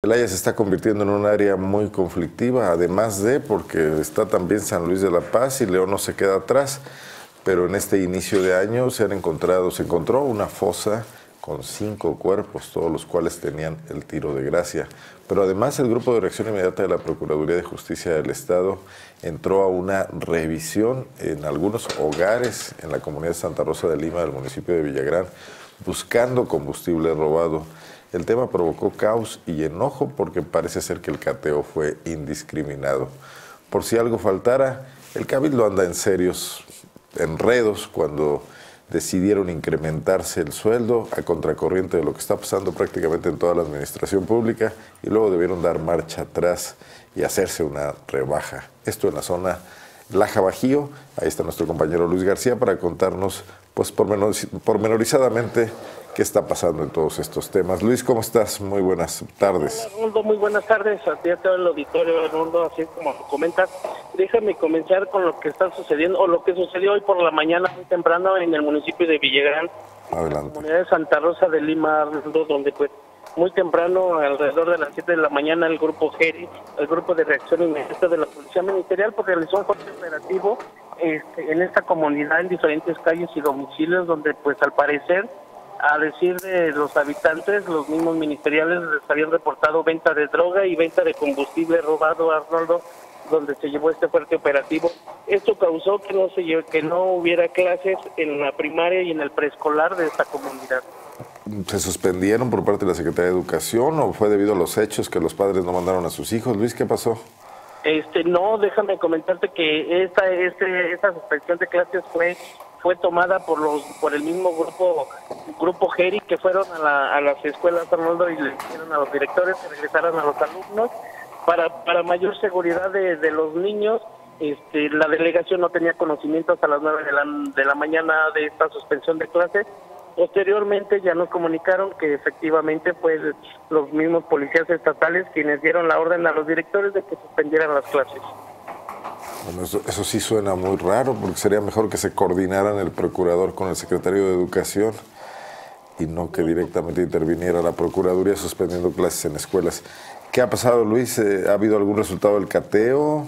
Celaya se está convirtiendo en un área muy conflictiva, además de porque está también San Luis de la Paz y León no se queda atrás. Pero en este inicio de año se encontró una fosa con 5 cuerpos, todos los cuales tenían el tiro de gracia. Pero además el Grupo de Reacción Inmediata de la Procuraduría de Justicia del Estado entró a una revisión en algunos hogares en la comunidad de Santa Rosa de Lima, del municipio de Villagrán, buscando combustible robado. El tema provocó caos y enojo porque parece ser que el cateo fue indiscriminado. Por si algo faltara, el Cabildo anda en serios enredos cuando decidieron incrementarse el sueldo a contracorriente de lo que está pasando prácticamente en toda la administración pública, y luego debieron dar marcha atrás y hacerse una rebaja. Esto en la zona Laja Bajío. Ahí está nuestro compañero Luis García para contarnos pues pormenorizadamente qué está pasando en todos estos temas. Luis, ¿cómo estás? Muy buenas tardes. Hola, Arnoldo, muy buenas tardes a ti, a todo el auditorio, Arnoldo, así como comentas. Déjame comenzar con lo que está sucediendo, o lo que sucedió hoy por la mañana, muy temprano, en el municipio de Villagrán, en la comunidad de Santa Rosa de Lima, Arnoldo, donde pues muy temprano, alrededor de las 7 de la mañana, el grupo GERI, el Grupo de Reacción Inmediata de la Policía Ministerial, pues realizó un fuerte operativo en esta comunidad, en diferentes calles y domicilios, donde pues al parecer, a decir de los habitantes, los mismos ministeriales les habían reportado venta de droga y venta de combustible robado, Arnoldo, donde se llevó este fuerte operativo. Esto causó que no hubiera clases en la primaria y en el preescolar de esta comunidad. ¿Se suspendieron por parte de la Secretaría de Educación o fue debido a los hechos que los padres no mandaron a sus hijos? Luis, ¿qué pasó? No, déjame comentarte que esta suspensión de clases fue tomada por el mismo grupo GERI, que fueron a las escuelas, Arnoldo, y le dijeron a los directores que regresaran a los alumnos para mayor seguridad de los niños. La delegación no tenía conocimiento hasta las 9 de la mañana de esta suspensión de clases. Posteriormente ya nos comunicaron que efectivamente pues los mismos policías estatales quienes dieron la orden a los directores de que suspendieran las clases. Bueno, eso sí suena muy raro, porque sería mejor que se coordinaran el procurador con el secretario de Educación y no que directamente interviniera la Procuraduría suspendiendo clases en escuelas. ¿Qué ha pasado, Luis? ¿Ha habido algún resultado del cateo?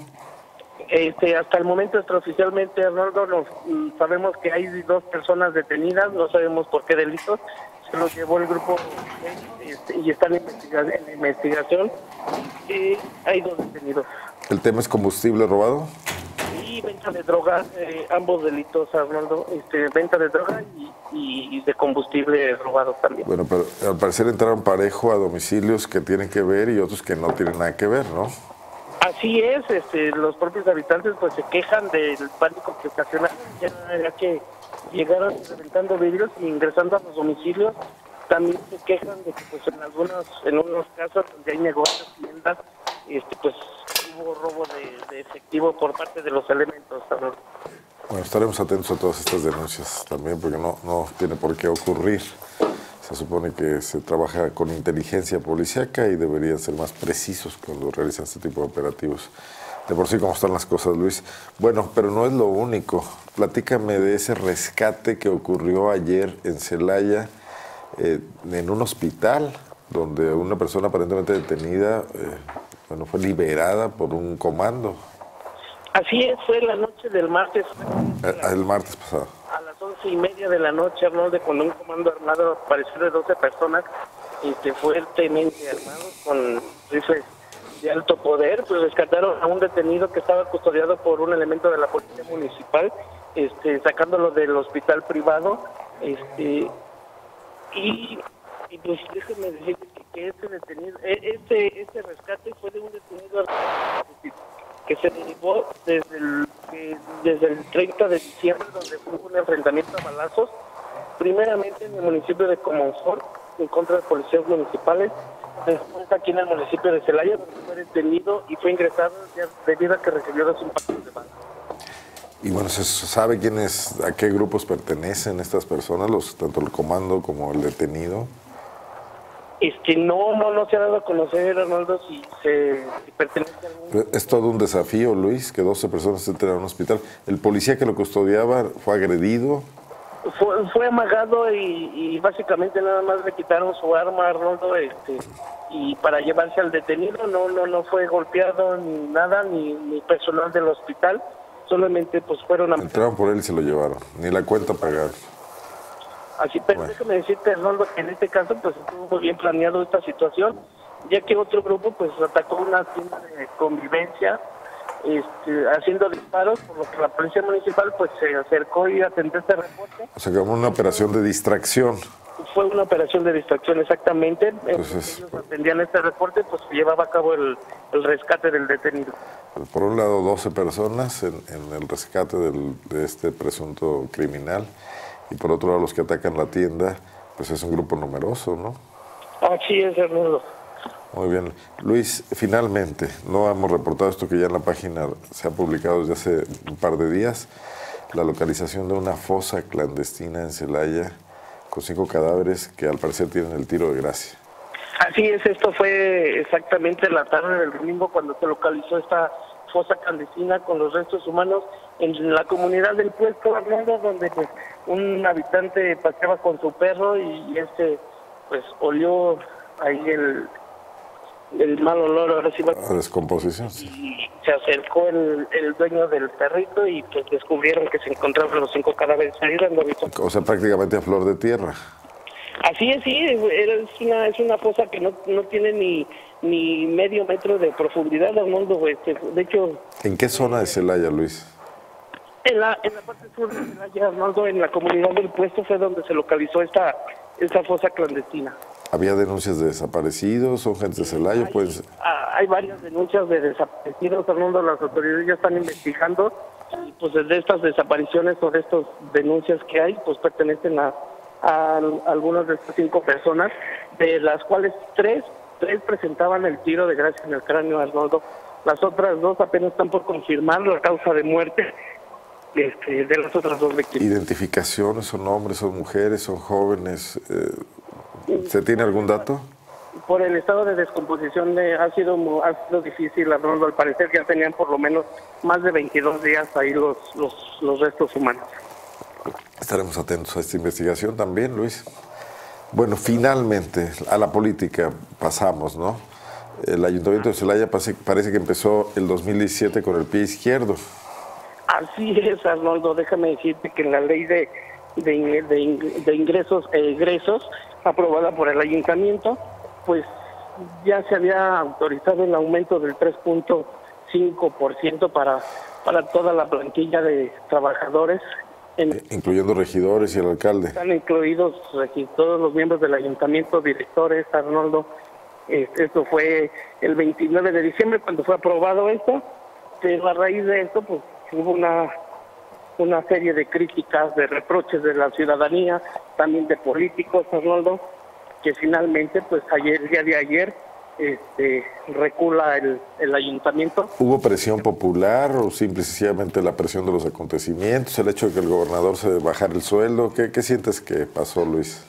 Hasta el momento extraoficialmente, Arnoldo, sabemos que hay 2 personas detenidas, no sabemos por qué delitos, se los llevó el grupo y están en investigación, y hay 2 detenidos. ¿El tema es combustible robado? Y venta de droga, ambos delitos, Arnoldo, venta de droga y de combustible robado también. Bueno, pero al parecer entraron parejo a domicilios que tienen que ver y otros que no tienen nada que ver, ¿no? Así es, los propios habitantes pues se quejan del pánico que ocasionaron, ya que llegaron reventando vidrios e ingresando a los domicilios. También se quejan de que pues en unos casos donde hay negocios, tiendas, pues hubo robo de efectivo por parte de los elementos, ¿sabes? Bueno, estaremos atentos a todas estas denuncias también, porque no tiene por qué ocurrir. Se supone que se trabaja con inteligencia policíaca y deberían ser más precisos cuando realizan este tipo de operativos. De por sí, ¿cómo están las cosas, Luis? Bueno, pero no es lo único. Platícame de ese rescate que ocurrió ayer en Celaya, en un hospital, donde una persona aparentemente detenida, fue liberada por un comando. Así es, fue la noche del martes. El martes pasado. A las 11:30 de la noche, Arnoldo, cuando un comando armado, apareció de 12 personas, fuertemente armados, con rifles de alto poder, pues rescataron a un detenido que estaba custodiado por un elemento de la policía municipal, sacándolo del hospital privado, y pues déjenme decir que este detenido, este rescate fue de un detenido que se derivó desde el 30 de diciembre, donde hubo un enfrentamiento a balazos, primeramente en el municipio de Comonfort, en contra de policías municipales, después aquí en el municipio de Celaya, donde fue detenido y fue ingresado ya debido a que recibió 2 impactos de bala. Y bueno, ¿se sabe a qué grupos pertenecen estas personas, tanto el comando como el detenido? No se ha dado a conocer, Arnoldo, si pertenece a algún... Es todo un desafío, Luis, que 12 personas entren a un hospital. ¿El policía que lo custodiaba fue agredido? Fue amagado y básicamente nada más le quitaron su arma a Arnoldo, y para llevarse al detenido. No fue golpeado ni nada, ni personal del hospital, solamente pues fueron entraron por él y se lo llevaron, ni la cuenta pagaron. Así, pero déjame decirte, Arnoldo, que en este caso pues estuvo muy bien planeado esta situación, ya que otro grupo pues atacó una tienda de convivencia, haciendo disparos, por lo que la policía municipal pues se acercó y atendió este reporte. O sea, como una operación de distracción. Fue una operación de distracción, exactamente. Entonces, ellos atendían este reporte, pues llevaba a cabo el rescate del detenido. Por un lado, 12 personas en el rescate de este presunto criminal, y por otro lado, los que atacan la tienda, pues es un grupo numeroso, ¿no? Así es, Arnoldo. Muy bien. Luis, finalmente, no hemos reportado esto que ya en la página se ha publicado desde hace un par de días, la localización de una fosa clandestina en Celaya con 5 cadáveres que al parecer tienen el tiro de gracia. Así es, esto fue exactamente la tarde del domingo cuando se localizó esta fosa clandestina con los restos humanos en la comunidad del Puerto, Arnoldo, donde pues un habitante paseaba con su perro y pues olió ahí el mal olor, ahora sí va a descomposición, sí. Y se acercó el dueño del perrito y pues descubrieron que se encontraban los 5 cadáveres ahí dando aviso. O sea, prácticamente a flor de tierra. Así es, sí, es una fosa que no tiene ni medio metro de profundidad, Arnoldo. De hecho... ¿En qué zona de Celaya, Luis? En la parte sur de Celaya, Arnoldo, en la comunidad del Puesto fue donde se localizó esta fosa clandestina. ¿Había denuncias de desaparecidos? ¿Son gente de Celaya? Hay varias denuncias de desaparecidos, Arnoldo. Las autoridades ya están investigando y pues de estas desapariciones o de estas denuncias que hay, pues pertenecen a algunas de estas 5 personas, de las cuales tres presentaban el tiro de gracia en el cráneo, Arnoldo. Las otras 2 apenas están por confirmar la causa de muerte de las otras 2 víctimas. ¿Identificaciones? ¿Son hombres, son mujeres, son jóvenes? ¿Se tiene algún dato? Por el estado de descomposición ha sido difícil, Arnoldo. Al parecer ya tenían por lo menos más de 22 días ahí los restos humanos. Estaremos atentos a esta investigación también, Luis. Bueno, finalmente, a la política pasamos, ¿no? El Ayuntamiento de Celaya parece que empezó el 2017 con el pie izquierdo. Así es, Arnoldo. Déjame decirte que en la ley de ingresos e egresos aprobada por el Ayuntamiento, pues ya se había autorizado el aumento del 3.5% para toda la plantilla de trabajadores. Incluyendo regidores y el alcalde. Están incluidos todos los miembros del ayuntamiento, directores, Arnoldo. Esto fue el 29 de diciembre cuando fue aprobado esto, pero a raíz de esto pues hubo una serie de críticas, de reproches de la ciudadanía, también de políticos, Arnoldo, que finalmente pues el día de ayer recula el ayuntamiento. ¿Hubo presión popular o sencillamente la presión de los acontecimientos, el hecho de que el gobernador se bajara el sueldo? ¿Qué sientes que pasó, Luis?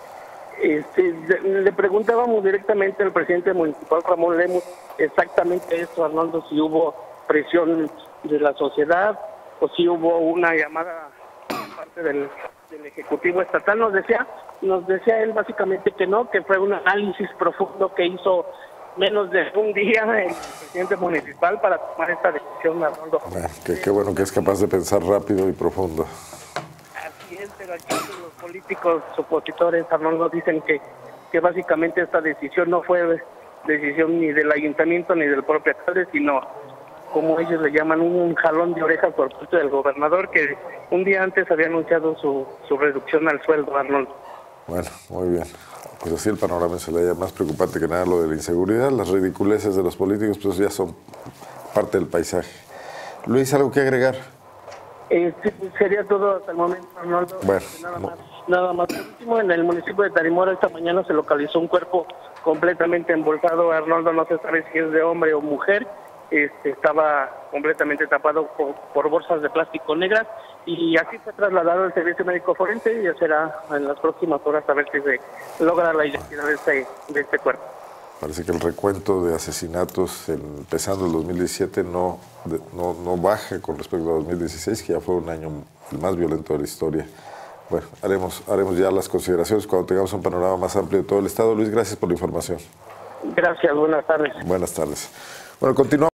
Le preguntábamos directamente al presidente municipal, Ramón Lemus, exactamente esto, Arnoldo, si hubo presión de la sociedad o si hubo una llamada por parte del Ejecutivo Estatal. Nos decía él básicamente que no, que fue un análisis profundo que hizo menos de un día el presidente municipal para tomar esta decisión, Arnoldo. Bueno, qué bueno que es capaz de pensar rápido y profundo. Así es, pero aquí los políticos opositores, Arnoldo, dicen que básicamente esta decisión no fue decisión ni del ayuntamiento ni del propio alcalde, sino, como ellos le llaman, un jalón de orejas por parte del gobernador, que un día antes había anunciado su reducción al sueldo, Arnoldo. Bueno, muy bien. Pues así el panorama se le haya más preocupante que nada lo de la inseguridad. Las ridiculeces de los políticos pues ya son parte del paisaje. Luis, ¿algo que agregar? Sería todo hasta el momento, Arnoldo. Bueno, nada más. Por último, en el municipio de Tarimora esta mañana se localizó un cuerpo completamente embolsado, Arnoldo. No se sabe si es de hombre o mujer. Estaba completamente tapado por bolsas de plástico negras y así fue trasladado al servicio médico forense y ya será en las próximas horas a ver si se logra la identidad de este cuerpo. Parece que el recuento de asesinatos empezando el 2017 no baja con respecto a 2016, que ya fue un año el más violento de la historia Bueno, haremos ya las consideraciones cuando tengamos un panorama más amplio de todo el estado. Luis, gracias por la información. Gracias, buenas tardes. Buenas tardes. Bueno, continuamos.